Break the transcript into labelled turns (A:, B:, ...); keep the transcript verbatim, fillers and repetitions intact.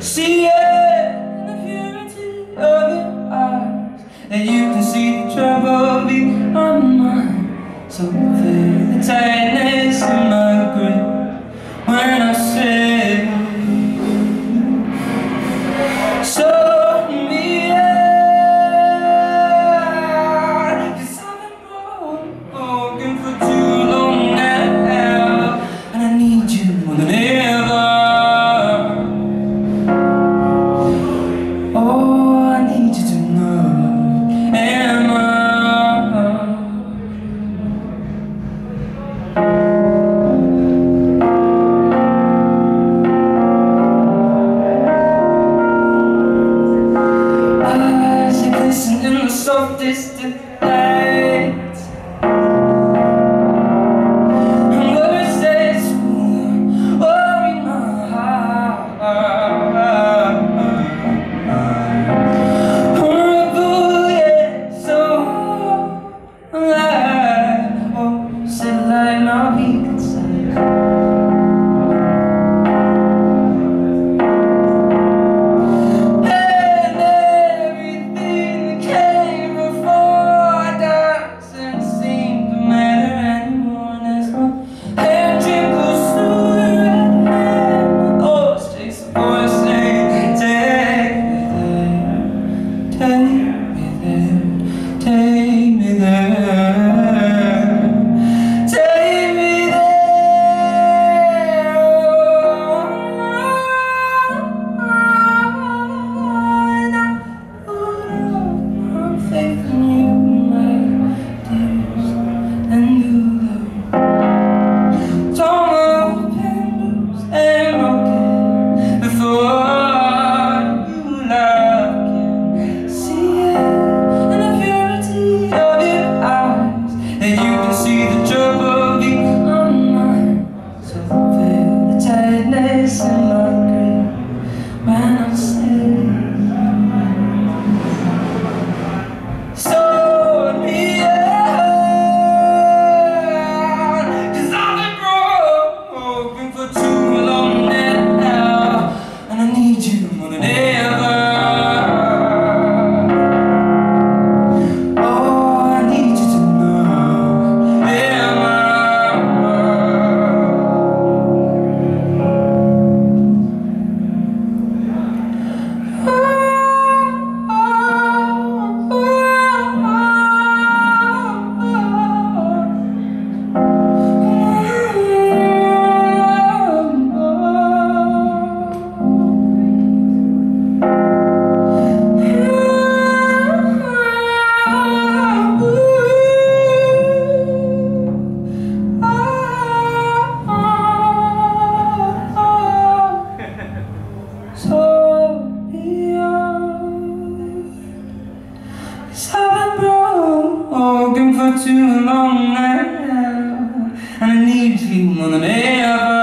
A: See it in the purity of your eyes, and you can see the trouble beyond mine. So feel the tightness in my grip when I say, show me out, 'cause I've been broken for too long now, and I need you more than ever. Oh, I need you to know, Emma. Eyes that glisten in the softest of lights, and words that swim over my heart. For too long now, and I need you more than ever.